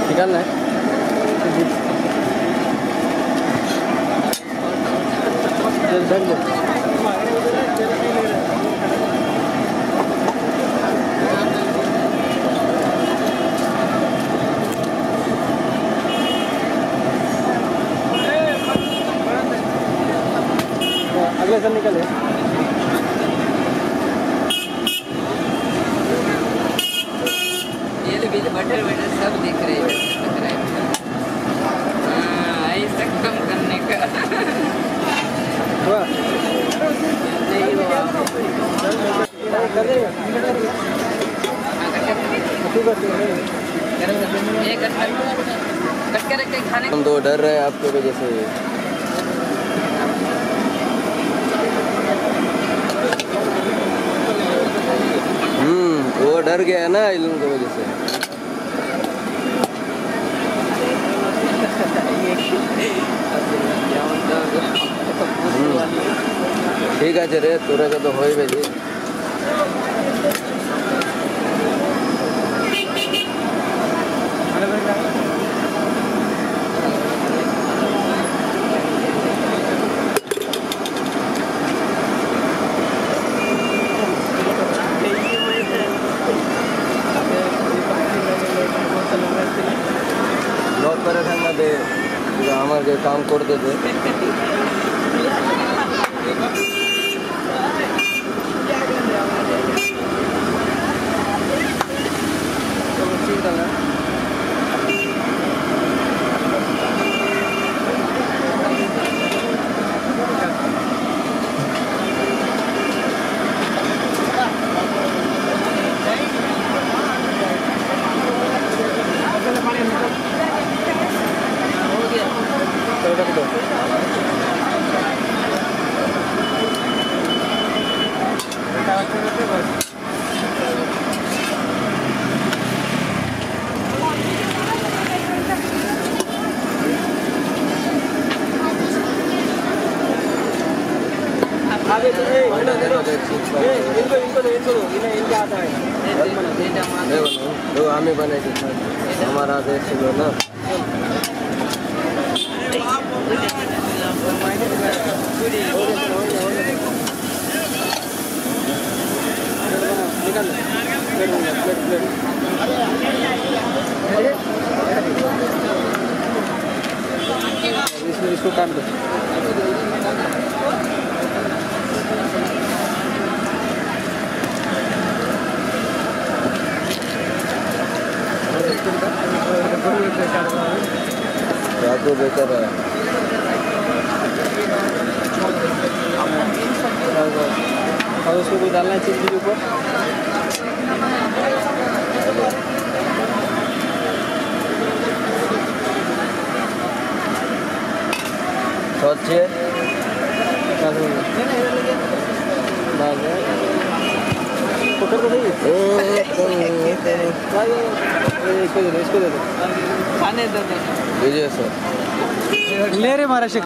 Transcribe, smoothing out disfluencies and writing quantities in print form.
निकालना है। अगले सर निकले ये तो बिल बटर बटर सब दिख रहे हैं। हाँ ऐसा कम करने का कट के रख के खाने। हम तो डर रहे हैं आपके वजह से। वो डर गया है ना इल्म की वजह से। ठीक है रे तोरा का तो हो ही भाई। बहुत परेशान दे हमारे काम कर देते। हमें बने हमारा देश ना इसको काट दो। तो बेहतर है और उसको भी डालना है चीज़ के ऊपर। सोचिए पकड़ को इसको दे दो खाने दो। सर ले रे महाराष्ट्र।